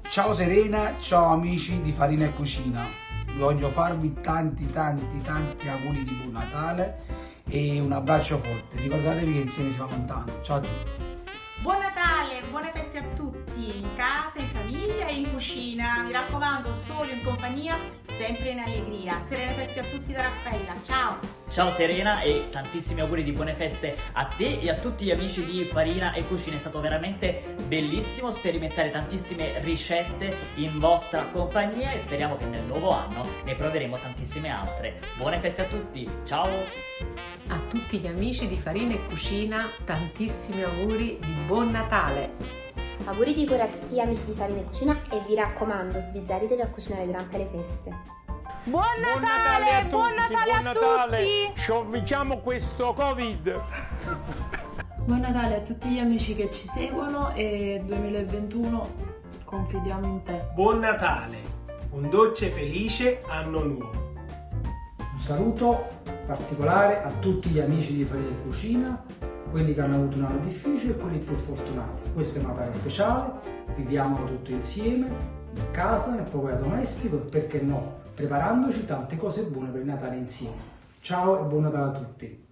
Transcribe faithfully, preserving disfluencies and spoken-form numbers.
Ciao Serena, ciao amici di Farina e Cucina. Voglio farvi tanti tanti tanti auguri di buon Natale e un abbraccio forte. Ricordatevi che insieme si va lontano. Ciao a tutti. Buon Natale, buone feste a tutti, in casa, in famiglia e in cucina. Mi raccomando, solo in compagnia, sempre in allegria. Serene feste a tutti da Raffaella, ciao! Ciao Serena e tantissimi auguri di buone feste a te e a tutti gli amici di Farina e Cucina. È stato veramente bellissimo sperimentare tantissime ricette in vostra compagnia e speriamo che nel nuovo anno ne proveremo tantissime altre. Buone feste a tutti, ciao! A tutti gli amici di Farina e Cucina, tantissimi auguri di buon Natale! Auguri di cuore a tutti gli amici di Farina e Cucina e vi raccomando, sbizzarritevi a cucinare durante le feste. Buon Natale, buon Natale a tutti, buon Natale buon a Natale. tutti! Sconfiggiamo questo Covid! Buon Natale a tutti gli amici che ci seguono e duemilaventuno confidiamo in te. Buon Natale, un dolce e felice anno nuovo. Un saluto particolare a tutti gli amici di Farina e Cucina, quelli che hanno avuto un anno difficile e quelli più fortunati. Questo è un Natale speciale, viviamolo tutto insieme, in casa, nel proprio domestico e perché no, preparandoci tante cose buone per il Natale insieme. Ciao e buon Natale a tutti!